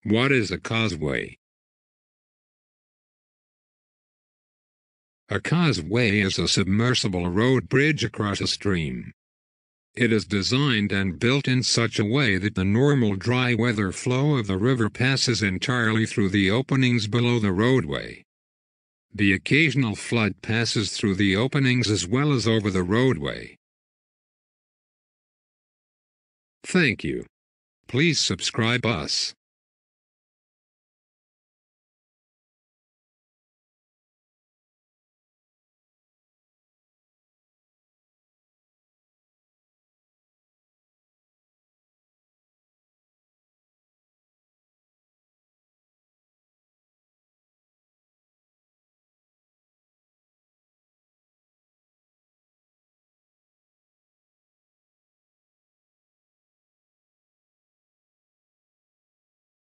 What is a causeway? A causeway is a submersible road bridge across a stream. It is designed and built in such a way that the normal dry weather flow of the river passes entirely through the openings below the roadway. The occasional flood passes through the openings as well as over the roadway. Thank you. Please subscribe us.